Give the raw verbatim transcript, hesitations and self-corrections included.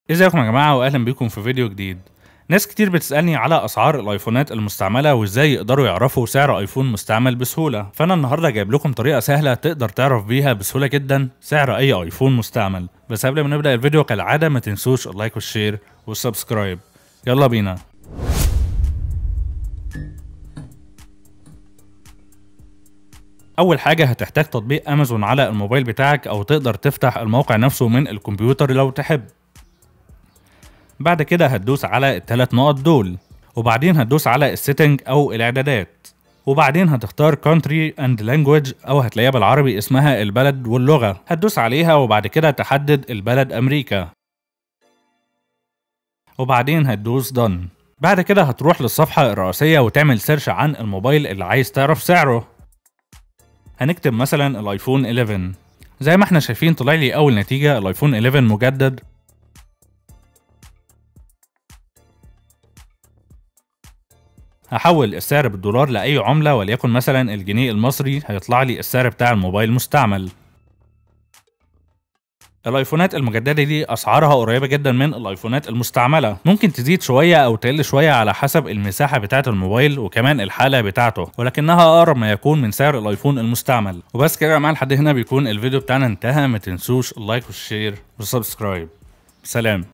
ازيكم يا جماعة واهلا بيكم في فيديو جديد. ناس كتير بتسألني على اسعار الايفونات المستعملة وازاي يقدروا يعرفوا سعر ايفون مستعمل بسهولة، فانا النهاردة جايب لكم طريقة سهلة تقدر تعرف بيها بسهولة جدا سعر اي ايفون مستعمل. بس قبل ما نبدأ الفيديو كالعادة ما تنسوش اللايك والشير والسبسكرايب. يلا بينا. اول حاجة هتحتاج تطبيق امازون على الموبايل بتاعك، او تقدر تفتح الموقع نفسه من الكمبيوتر لو تحب. بعد كده هتدوس على الثلاث نقط دول، وبعدين هتدوس على السيتنج او الاعدادات، وبعدين هتختار country and language او هتلاقيها بالعربي اسمها البلد واللغة، هتدوس عليها وبعد كده تحدد البلد امريكا، وبعدين هتدوس done. بعد كده هتروح للصفحة الرئيسية وتعمل سيرش عن الموبايل اللي عايز تعرف سعره. هنكتب مثلا الايفون إحداشر، زي ما احنا شايفين طلع لي اول نتيجة الايفون إحداشر مجدد. هحول السعر بالدولار لأي عملة وليكن مثلا الجنيه المصري، هيطلع لي السعر بتاع الموبايل مستعمل. الايفونات المجددة دي اسعارها قريبة جدا من الايفونات المستعملة، ممكن تزيد شوية او تقل شوية على حسب المساحة بتاعة الموبايل وكمان الحالة بتاعته، ولكنها اقرب ما يكون من سعر الايفون المستعمل. وبس كده يا جماعة، لحد هنا بيكون الفيديو بتاعنا انتهى. ما تنسوش اللايك والشير والسبسكرايب. سلام.